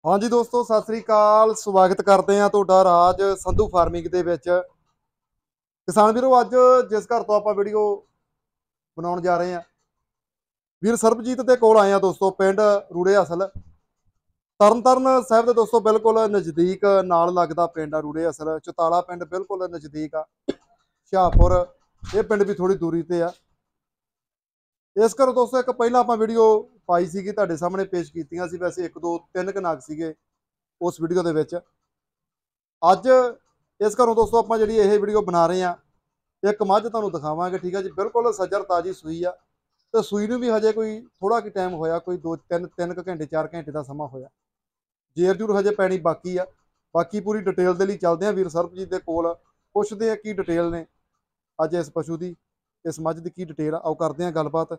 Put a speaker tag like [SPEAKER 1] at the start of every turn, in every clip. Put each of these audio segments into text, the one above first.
[SPEAKER 1] हाँ जी दोस्तों, सत श्री अकाल। स्वागत करते हैं ਤੁਹਾਡਾ ਰਾਜ ਸੰਧੂ ਫਾਰਮਿੰਗ ਦੇ ਵਿੱਚ। ਕਿਸਾਨ ਵੀਰੋ, ਅੱਜ ਜਿਸ ਘਰ ਤੋਂ ਆਪਾਂ ਵੀਡੀਓ ਬਣਾਉਣ ਜਾ ਰਹੇ ਹਾਂ, ਵੀਰ ਸਰਬਜੀਤ ਦੇ ਕੋਲ ਆਏ ਆ ਦੋਸਤੋ। ਪਿੰਡ ਰੂੜੇ ਅਸਲ, ਤਰਨਤਾਰਨ ਸਾਹਿਬ ਦੇ ਦੋਸਤੋ ਬਿਲਕੁਲ ਨਜ਼ਦੀਕ ਨਾਲ ਲੱਗਦਾ ਪਿੰਡ ਆ ਰੂੜੇ ਅਸਲ। ਚਤਾਲਾ ਪਿੰਡ ਬਿਲਕੁਲ ਨਜ਼ਦੀਕ ਆ। ਹੁਸ਼ਿਆਰਪੁਰ ਇਹ ਪਿੰਡ ਵੀ ਥੋੜੀ ਦੂਰੀ ਤੇ ਆ। ਇਸ ਕਰ ਦੋਸਤੋ ਇੱਕ ਪਹਿਲਾਂ ਆਪਾਂ ਵੀਡੀਓ ਪਾਈ ਸੀਗੀ, ਤੁਹਾਡੇ ਸਾਹਮਣੇ ਪੇਸ਼ ਕੀਤੀਆਂ ਸੀ। ਵੈਸੇ ਇੱਕ ਦੋ ਤਿੰਨ ਕੁ ਨਾਗ ਸੀਗੇ ਉਸ ਵੀਡੀਓ ਦੇ ਵਿੱਚ। ਅੱਜ ਇਸ ਘਰੋਂ ਦੋਸਤੋ ਆਪਾਂ ਜਿਹੜੀ ਇਹ ਵੀਡੀਓ ਬਣਾ ਰਹੇ ਆ, ਇੱਕ ਮੱਝ ਤੁਹਾਨੂੰ ਦਿਖਾਵਾਂਗੇ, ਠੀਕ ਹੈ ਜੀ। ਬਿਲਕੁਲ ਸੱਜਰ ਤਾਜੀ ਸੂਈ ਆ, ਤੇ ਸੂਈ ਨੂੰ ਵੀ ਹਜੇ ਕੋਈ ਥੋੜਾ ਕਿ ਟਾਈਮ ਹੋਇਆ, ਕੋਈ 2 3 ਘੰਟੇ 4 ਘੰਟੇ ਦਾ ਸਮਾਂ ਹੋਇਆ। ਜੇਰ ਜੂਰ ਹਜੇ ਪੈਣੀ ਬਾਕੀ ਆ। ਬਾਕੀ ਪੂਰੀ ਡਿਟੇਲ ਦੇ ਲਈ ਚੱਲਦੇ ਆ ਵੀਰ ਸਰਬਜੀਤ ਦੇ ਕੋਲ, ਪੁੱਛਦੇ ਆ ਕੀ ਡਿਟੇਲ ਨੇ ਅੱਜ ਇਸ ਪਸ਼ੂ ਦੀ, ਇਸ ਮੱਝ ਦੀ ਕੀ ਡਿਟੇਲ ਆ। ਆਓ ਕਰਦੇ ਆ ਗੱਲਬਾਤ।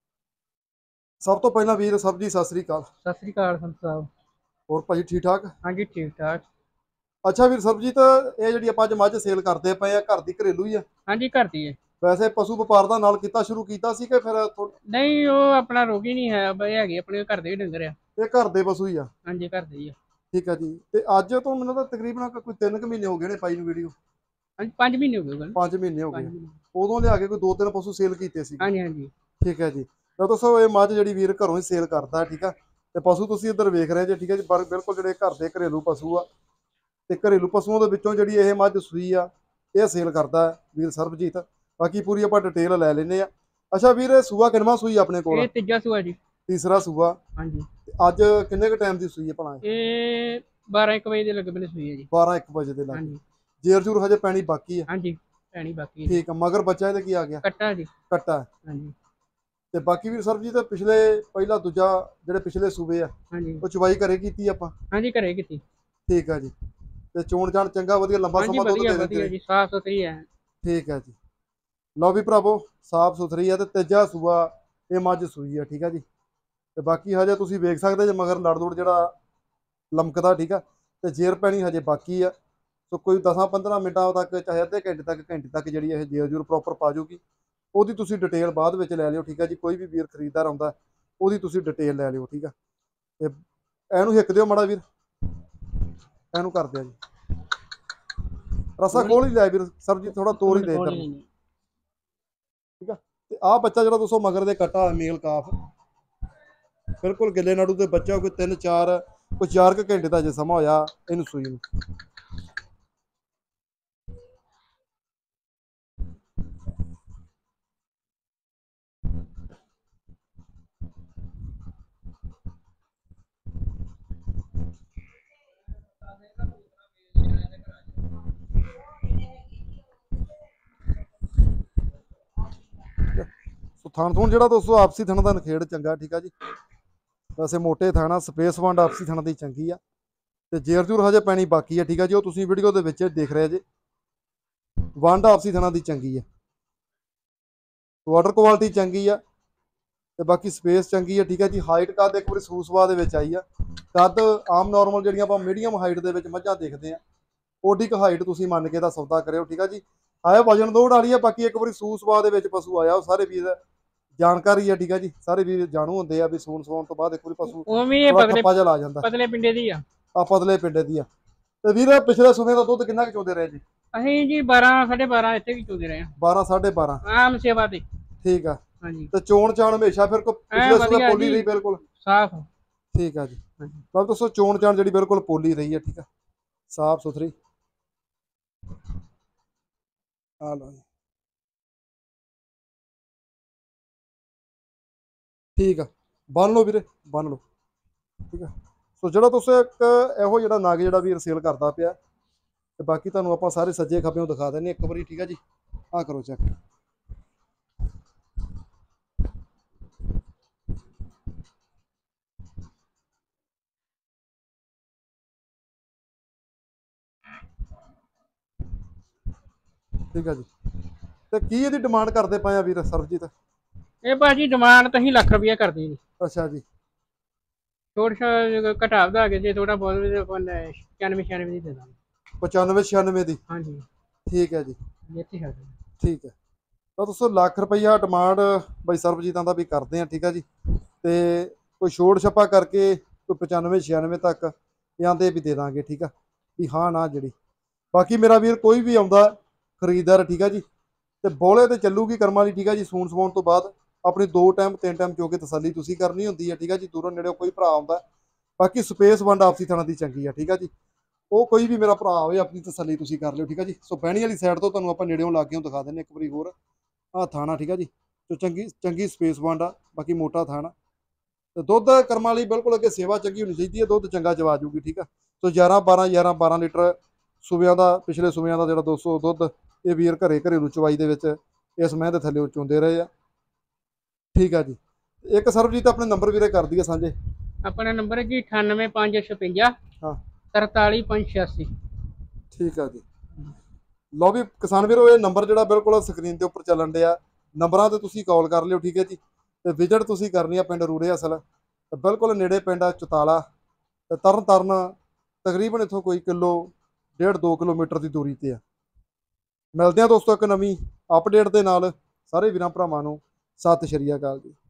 [SPEAKER 1] ਸਭ ਤੋਂ ਪਹਿਲਾਂ ਵੀਰ ਸਰਬਜੀਤ ਸਤਿ ਸ੍ਰੀ ਅਕਾਲ।
[SPEAKER 2] ਸਤਿ ਸ੍ਰੀ ਅਕਾਲ ਸੰਤ ਸਾਹਿਬ।
[SPEAKER 1] ਹੋਰ ਭਾਜੀ ਠੀਕ ਠਾਕ?
[SPEAKER 2] ਹਾਂਜੀ ਠੀਕ ਠਾਕ।
[SPEAKER 1] ਅੱਛਾ ਵੀਰ ਸਰਬਜੀਤ, ਇਹ ਜਿਹੜੀ ਆਪਾਂ ਅੱਜ ਮੱਝ ਸੇਲ ਕਰਦੇ ਪਏ ਆ, ਘਰ ਦੀ ਘਰੇਲੂ ਹੀ ਆ?
[SPEAKER 2] ਹਾਂਜੀ ਘਰ ਦੀ ਹੈ।
[SPEAKER 1] ਵੈਸੇ ਪਸ਼ੂ ਵਪਾਰ ਦਾ ਨਾਲ ਸ਼ੁਰੂ ਕੀਤਾ ਸੀ ਕਿ ਫਿਰ
[SPEAKER 2] ਨਹੀਂ, ਉਹ ਆਪਣਾ ਰੋਗੀ ਨਹੀਂ ਹੈ ਬਈ, ਹੈਗੇ ਆਪਣੇ ਘਰ ਦੇ ਹੀ ਡੰਗਰ ਆ।
[SPEAKER 1] ਇਹ ਘਰ ਦੇ ਪਸ਼ੂ ਹੀ ਆ?
[SPEAKER 2] ਹਾਂਜੀ ਘਰ ਦੇ ਹੀ ਆ।
[SPEAKER 1] ਠੀਕ ਹੈ ਜੀ। ਤੇ ਅੱਜ ਤੋਂ ਮੈਨੂੰ ਤਾਂ ਤਕਰੀਬਨ ਕੋਈ 3 ਮਹੀਨੇ ਹੋ ਗਏ ਨੇ ਪਾਈ ਨੂੰ ਵੀਡੀਓ।
[SPEAKER 2] ਹਾਂਜੀ 5 ਮਹੀਨੇ ਹੋ ਗਏ ਗੱਲ।
[SPEAKER 1] 5 ਮਹੀਨੇ ਹੋ
[SPEAKER 2] 5
[SPEAKER 1] ਗਏ।
[SPEAKER 2] ਮਹੀਨੇ।
[SPEAKER 1] ਉਦੋਂ ਲਿਆ ਕੇ ਕੋਈ 2 3 ਪਸ਼ੂ ਸੇਲ ਕੀਤੇ ਸੀ?
[SPEAKER 2] ਹਾਂਜੀ ਹਾਂਜੀ।
[SPEAKER 1] ਠੀਕ ਹੈ ਜੀ। ਤਾਂ ਦੋਸਤੋ ਇਹ ਮੱਝ ਜਿਹੜੀ ਵੀਰ ਘਰੋਂ ਹੀ ਸੇਲ ਕਰਦਾ, ਠੀਕ ਆ। ਤੇ ਪਸ਼ੂ ਤੁਸੀਂ ਇੱਧਰ ਵੇਖ ਰਹੇ ਜੇ, ਠੀਕ ਹੈ ਜੀ। ਪਰ ਬਿਲਕੁਲ ਜਿਹੜੇ ਘਰ ਦੇ ਘਰੇਲੂ ਪਸ਼ੂ ਆ, ਤੇ ਘਰੇਲੂ ਪਸ਼ੂਆਂ ਦੇ ਵਿੱਚੋਂ ਜਿਹੜੀ ਇਹ ਮੱਝ ਸੂਈ ਆ, ਇਹ ਸੇਲ ਕਰਦਾ ਹੈ ਵੀਰ ਸਰਬਜੀਤ। ਬਾਕੀ ਪੂਰੀ ਆਪਾਂ ਡਿਟੇਲ ਲੈ ਲੈਨੇ ਆ। ਅੱਛਾ ਵੀਰ, ਇਹ ਸੂਆ ਕਿੰਨਵਾਂ ਸੂਈ ਆਪਣੇ ਕੋਲ?
[SPEAKER 2] ਇਹ ਤੀਜਾ ਸੂਆ ਜੀ।
[SPEAKER 1] ਤੀਸਰਾ ਸੂਆ।
[SPEAKER 2] ਹਾਂਜੀ।
[SPEAKER 1] ਤੇ ਅੱਜ ਕਿੰਨੇ ਕ ਟਾਈਮ ਦੀ ਸੂਈ ਹੈ ਭਲਾ?
[SPEAKER 2] ਇਹ 12 1 ਵਜੇ ਦੇ ਲੱਗੇ ਬਨੇ ਸੂਈ ਹੈ ਜੀ।
[SPEAKER 1] 12 1 ਵਜੇ ਦੇ ਲੱਗ।
[SPEAKER 2] ਹਾਂਜੀ।
[SPEAKER 1] ਜੇਰ ਜੂਰ ਹਜੇ ਪੈਣੀ ਬਾਕੀ ਆ?
[SPEAKER 2] ਹਾਂਜੀ ਪੈਣੀ ਬਾਕੀ ਹੈ।
[SPEAKER 1] ਠੀਕ ਆ। ਮਗਰ ਬੱਚਾ ਇਹਦੇ ਕੀ ਆ ਗਿਆ?
[SPEAKER 2] ਕੱਟਾ ਜੀ।
[SPEAKER 1] ਕੱਟਾ।
[SPEAKER 2] ਹਾਂਜੀ।
[SPEAKER 1] ਤੇ ਬਾਕੀ ਵੀਰ ਸਰਬਜੀਤ, ਪਿਛਲੇ ਪਹਿਲਾ ਦੂਜਾ ਜਿਹੜੇ ਪਿਛਲੇ ਸੂਬੇ ਆ,
[SPEAKER 2] ਹਾਂਜੀ
[SPEAKER 1] ਉਹ ਚਵਾਈ ਘਰੇ ਕੀਤੀ ਆਪਾਂ?
[SPEAKER 2] ਹਾਂਜੀ ਘਰੇ ਕੀਤੀ।
[SPEAKER 1] ਠੀਕ ਆ ਜੀ। ਤੇ ਚੋਣ ਚਾਣ ਚੰਗਾ ਵਧੀਆ ਲੰਬਾ
[SPEAKER 2] ਹਾਂਜੀ
[SPEAKER 1] ਸਮਾਂ ਦੁੱਧ
[SPEAKER 2] ਵਧੀਆ
[SPEAKER 1] ਦੇ
[SPEAKER 2] ਵਧੀਆ
[SPEAKER 1] ਦਿੰਦੇ?
[SPEAKER 2] ਜੀ, ਸਾਫ ਸੁਥਰੀ ਹੈ।
[SPEAKER 1] ਠੀਕ ਹੈ ਜੀ। ਲਓ ਵੀ ਭਰਾਵੋ, ਸਾਫ ਸੁਥਰੀ ਆ ਤੇ ਤੀਜਾ ਸੂਆ ਇਹ ਮੱਝ ਸੂਈ ਆ, ਠੀਕ ਆ ਜੀ। ਤੇ ਬਾਕੀ ਹਜੇ ਤੁਸੀਂ ਵੇਖ ਸਕਦੇ ਜੇ ਮਗਰ ਲੜ ਲੁੜ ਜਿਹੜਾ ਲਮਕਦਾ, ਠੀਕ ਆ। ਤੇ ਜੇਰ ਪੈਣੀ ਹਜੇ ਬਾਕੀ ਆ। ਸੋ ਕੋਈ 10 15 ਮਿੰਟਾਂ ਤੱਕ, ਚਾਹੇ ਅੱਧੇ ਘੰਟੇ ਤੱਕ ਜਿਹੜੀ ਇਹ ਜੇਰ ਜੂਰ ਪ੍ਰੋਪਰ ਪਾ ਜੂਗੀ। ਉਹਦੀ ਤੁਸੀਂ ਡਿਟੇਲ ਬਾਅਦ ਵਿੱਚ ਲੈ ਲਿਓ, ਠੀਕ ਆ ਜੀ। ਕੋਈ ਵੀ ਵੀਰ ਖਰੀਦਦਾਰ ਆਉਂਦਾ, ਉਹਦੀ ਤੁਸੀਂ ਡਿਟੇਲ ਲੈ ਲਿਓ, ਠੀਕ ਆ। ਤੇ ਇਹਨੂੰ ਹਿੱਕ ਦਿਓ ਮਾੜਾ ਵੀਰ, ਇਹਨੂੰ ਕਰ ਦਿਆ ਜੀ। ਰਸਾ ਖੋਲ ਹੀ ਲਿਆ ਵੀਰ ਸਰਬਜੀਤ, ਥੋੜਾ ਤੋੜ ਹੀ ਦੇ ਇੱਧਰ ਨੂੰ, ਠੀਕ ਆ। ਤੇ ਆਹ ਬੱਚਾ ਜਿਹੜਾ ਦੋਸਤੋ ਮਗਰ ਦੇ ਕੱਟਾ ਮੇਲ ਕਾਫ, ਬਿਲਕੁਲ ਗਿੱਲੇ ਨਾੜੂ ਤੇ ਬੱਚਾ। ਕੋਈ 3 4 ਕੋਈ 4 ਘੰਟੇ ਦਾ ਜੇ ਸਮਾਂ ਹੋਇਆ ਇਹਨੂੰ ਸੂਈ ਨੂੰ। ਸੋ ਥਣ ਥੂਣ ਜਿਹੜਾ ਦੋਸਤੋ ਆਪਸੀ ਥਣ ਦਾ ਨਖੇੜ ਚੰਗਾ, ਠੀਕ ਆ ਜੀ। ਵੈਸੇ ਮੋਟੇ ਥਾਣਾ ਸਪੇਸ ਵੰਡ ਆਪਸੀ ਥਣ ਦੀ ਚੰਗੀ ਆ। ਤੇ ਜੇਰ ਜੂਰ ਹਜੇ ਪੈਣੀ ਬਾਕੀ ਆ, ਠੀਕ ਆ ਜੀ। ਉਹ ਤੁਸੀਂ ਵੀਡੀਓ ਦੇ ਵਿੱਚ ਦੇਖ ਰਹੇ ਜੇ, ਵੰਡ ਆਪਸੀ ਥਣਾ ਦੀ ਚੰਗੀ ਆ। ਵਾਟਰ ਕੁਆਲਿਟੀ ਚੰਗੀ ਆ, ਤੇ ਬਾਕੀ ਸਪੇਸ ਚੰਗੀ ਆ, ਠੀਕ ਹੈ ਜੀ। ਹਾਈਟ ਕੱਦ ਇੱਕ ਵਾਰੀ ਸੂਸਵਾ ਦੇ ਵਿੱਚ ਆਈ ਆ। ਕੱਦ ਆਮ ਨਾਰਮਲ ਜਿਹੜੀਆਂ ਆਪਾਂ ਮੀਡੀਅਮ ਹਾਈਟ ਦੇ ਵਿੱਚ ਮੱਝਾਂ ਦੇਖਦੇ ਆ, ਓਡੀ ਕ ਹਾਈਟ ਤੁਸੀਂ ਮੰਨ ਕੇ ਦਾ ਸੌਦਾ ਕਰਿਓ, ਠੀਕ ਆ ਜੀ। ਆਇਆ ਵਜਨ ਦੌੜ ਵਾਲੀ ਆ। ਬਾਕੀ ਇੱਕ ਵਾਰੀ ਸੂਸਵਾ ਦੇ ਵਿੱਚ ਪਸ਼ੂ ਆਇਆ, ਉਹ ਸਾਰੇ ਵੀਰ ਜਾਣਕਾਰੀ ਆ, ਠੀਕ ਆ ਜੀ। ਸਾਰੇ ਵੀਰ ਜਾਣੂ ਹੁੰਦੇ ਆ ਵੀ ਸੂਣ ਸਵਾਉਣ ਤੋਂ ਬਾਅਦ ਇੱਕ ਵਾਰੀ ਪਸ਼ੂ
[SPEAKER 2] ਉਵੇਂ ਇਹ
[SPEAKER 1] ਥੋੜਾ
[SPEAKER 2] ਪਤਲੇ
[SPEAKER 1] ਠੱਪਾ ਜਿਹਾ ਲਾ ਜਾਂਦਾ।
[SPEAKER 2] ਪਤਲੇ ਪਿੰਡੇ ਦੀ ਆ।
[SPEAKER 1] ਆ ਪਤਲੇ ਪਿੰਡੇ ਦੀ ਆ। ਤੇ ਵੀਰ ਪਿਛਲੇ ਸਮੇਂ ਦਾ ਦੁੱਧ ਕਿੰਨਾ ਕੁ ਚੋਂਦੇ ਰਹੇ ਜੀ?
[SPEAKER 2] ਅਸੀਂ ਜੀ 12 12.5 ਇੱਥੇ ਵੀ ਚੋਦੇ ਰਹੇ ਆ।
[SPEAKER 1] 12 12.5?
[SPEAKER 2] ਆਮ ਸੇਵਾ ਤੇ।
[SPEAKER 1] ਠੀਕ ਆ।
[SPEAKER 2] ਹਾਂਜੀ।
[SPEAKER 1] ਤੇ ਚੋਣ ਚਾਣ ਹਮੇਸ਼ਾ ਫਿਰ ਕੋ ਪਿਛਲੇ ਸਮੇਂ ਪੋਲੀ ਰਹੀ ਬਿਲਕੁਲ
[SPEAKER 2] ਸਾਫ?
[SPEAKER 1] ਠੀਕ ਆ ਜੀ।
[SPEAKER 2] ਹਾਂਜੀ।
[SPEAKER 1] ਤਾਂ ਦੋਸਤੋ ਚੋਣ ਚਾਣ ਜਿਹੜੀ ਬਿਲਕੁਲ ਪੋਲੀ ਰਹੀ ਹੈ, ਠੀਕ ਆ, ਸਾਫ ਸੁਥਰੀ। ਆ ਲਓ ਜੀ, ਠੀਕ ਆ। ਬੰਨ ਲਓ ਵੀਰੇ, ਬੰਨ ਲਓ, ਠੀਕ ਆ। ਸੋ ਜਿਹੜਾ ਤੁਸੀਂ ਇੱਕ ਇਹੋ ਜਿਹੜਾ ਨਗ ਜਿਹੜਾ ਵੀਰ ਸੇਲ ਕਰਦਾ ਪਿਆ, ਤੇ ਬਾਕੀ ਤੁਹਾਨੂੰ ਆਪਾਂ ਸਾਰੇ ਸੱਜੇ ਖੱਬਿਓਂ ਦਿਖਾ ਦਿੰਦੇ ਇੱਕ ਵਾਰੀ, ਠੀਕ ਆ ਜੀ। ਆ ਕਰੋ ਚੈੱਕ। ਠੀਕ ਆ ਜੀ। ਤੇ ਕੀ ਇਹਦੀ ਡਿਮਾਂਡ ਕਰਦੇ ਪਏ ਆ ਵੀਰ ਸਰਬਜੀਤ?
[SPEAKER 2] ਇਹ ਭਾਜੀ ਡਿਮਾਂਡ ਤਾਂ ਅਸੀਂ ਲੱਖ ਰੁਪਇਆ ਕਰਦੇ ਜੀ।
[SPEAKER 1] ਅੱਛਾ ਜੀ।
[SPEAKER 2] ਥੋੜਾ ਘਟਾ ਵਧਾ ਕੇ ਜੇ ਥੋੜਾ ਬਹੁਤ ਵੀ 95 96 ਦੀ ਦੇ ਦਾਂਗੇ।
[SPEAKER 1] 95 96 ਦੀ?
[SPEAKER 2] ਹਾਂਜੀ।
[SPEAKER 1] ਠੀਕ ਹੈ ਜੀ।
[SPEAKER 2] ਇੱਥੇ ਹੈ।
[SPEAKER 1] ਠੀਕ ਹੈ। ਤਾਂ ਦੋਸਤੋ ਲੱਖ ਰੁਪਈਆ ਡਿਮਾਂਡ ਬਾਈ ਸਰਬਜੀਤਾਂ ਦਾ ਵੀ ਕਰਦੇ ਆ, ਠੀਕ ਆ ਜੀ। ਤੇ ਕੋਈ ਛੋੜ ਛੱਪਾ ਕਰਕੇ ਕੋਈ 95 96 ਤੱਕ ਇਹ ਆਂਦੇ ਵੀ ਦੇ ਦਾਂਗੇ, ਠੀਕ ਆ, ਵੀ ਹਾਂ ਨਾ ਜਿਹੜੀ। ਬਾਕੀ ਮੇਰਾ ਵੀਰ ਕੋਈ ਵੀ ਆਉਂਦਾ ਖਰੀਦਦਾਰ, ਠੀਕ ਆ ਜੀ, ਤੇ ਬੋਲੇ ਤੇ ਚੱਲੂਗੀ ਕਰਮ ਵਾਲੀ, ਠੀਕ ਆ ਜੀ। ਸੂਣ ਸਵਾਉਣ ਤੋਂ ਬਾਅਦ ਆਪਣੀ 2 ਟਾਈਮ 3 ਟਾਈਮ ਚੋ ਕੇ ਤਸੱਲੀ ਤੁਸੀਂ ਕਰਨੀ ਹੁੰਦੀ ਹੈ, ਠੀਕ ਆ ਜੀ। ਦੂਰੋਂ ਨੇੜਿਓਂ ਕੋਈ ਭਰਾ ਆਉਂਦਾ, ਬਾਕੀ ਸਪੇਸ ਵੰਡ ਆਪਸੀ ਥਾਣਾ ਦੀ ਚੰਗੀ ਆ, ਠੀਕ ਆ ਜੀ। ਉਹ ਕੋਈ ਵੀ ਮੇਰਾ ਭਰਾ ਹੋਵੇ ਆਪਣੀ ਤਸੱਲੀ ਤੁਸੀਂ ਕਰ ਲਿਓ, ਠੀਕ ਆ ਜੀ। ਸੋ ਬਹਿਣੀ ਵਾਲੀ ਸਾਈਡ ਤੋਂ ਤੁਹਾਨੂੰ ਆਪਾਂ ਨੇੜਿਓਂ ਲਾਗਿਓਂ ਦਿਖਾ ਦਿੰਦੇ ਇੱਕ ਵਾਰੀ ਹੋਰ। ਆਹ ਥਾਣਾ, ਠੀਕ ਆ ਜੀ, ਤੇ ਚੰਗੀ ਸਪੇਸ ਵੰਡ ਆ, ਬਾਕੀ ਮੋਟਾ ਥਾਣਾ। ਤੇ ਦੁੱਧ ਕਰਮਾਂ ਵਾਲੀ ਬਿਲਕੁਲ ਅੱਗੇ ਸੇਵਾ ਚੰਗੀ ਹੋਣੀ ਚਾਹੀਦੀ ਹੈ, ਦੁੱਧ ਚੰਗਾ ਚਵਾ ਜੂਗੀ, ਠੀਕ ਆ। ਸੋ 11 ਲੀਟਰ ਸੂਬਿਆਂ ਦਾ, ਪਿਛਲੇ ਸੂਬਿਆਂ ਦਾ ਜਿਹੜਾ 200 ਦੁੱਧ ਇਹ ਵੀਰ ਘਰੇਲੂ ਚਵਾਈ ਦੇ ਵਿੱਚ ਇਸ ਮਹਿੰ ਦੇ ਥੱਲੇ ਚੋਂਦੇ ਰਹੇ ਆ, ਠੀਕ ਆ ਜੀ। ਇੱਕ ਸਰਬਜੀਤ ਆਪਣੇ ਨੰਬਰ ਵੀਰੇ ਕਰ ਦਈਏ ਸਾਂਝੇ।
[SPEAKER 2] ਆਪਣਾ ਨੰਬਰ ਹੈ ਜੀ 98556
[SPEAKER 1] ਹਾਂ
[SPEAKER 2] 43586।
[SPEAKER 1] ਠੀਕ ਆ ਜੀ। ਲਓ ਵੀ ਕਿਸਾਨ ਵੀਰੋ, ਇਹ ਨੰਬਰ ਜਿਹੜਾ ਬਿਲਕੁਲ ਸਕਰੀਨ ਦੇ ਉੱਪਰ ਚੱਲਣ ਡਿਆ, ਨੰਬਰਾਂ ਤੇ ਤੁਸੀਂ ਕਾਲ ਕਰ ਲਿਓ, ਠੀਕ ਹੈ ਜੀ। ਤੇ ਵਿਜ਼ਿਟ ਤੁਸੀਂ ਕਰਨੀ ਆ ਪਿੰਡ ਰੂੜੇ ਅਸਲ, ਤੇ ਬਿਲਕੁਲ ਨੇੜੇ ਪਿੰਡ ਆ ਚਤਾਲਾ, ਤੇ ਤਰਨ ਤਾਰਨ ਤਕਰੀਬਨ ਇੱਥੋਂ ਕੋਈ 1.5-2 ਕਿਲੋਮੀਟਰ ਦੀ ਦੂਰੀ ਤੇ ਆ। ਮਿਲਦੇ ਆ ਦੋਸਤੋ ਇੱਕ ਨਵੀਂ ਅਪਡੇਟ ਦੇ ਨਾਲ। ਸਾਰੇ ਵੀਰਾਂ ਭਰਾਵਾਂ ਨੂੰ ਸਤਿ ਸ਼੍ਰੀ ਅਕਾਲ ਜੀ।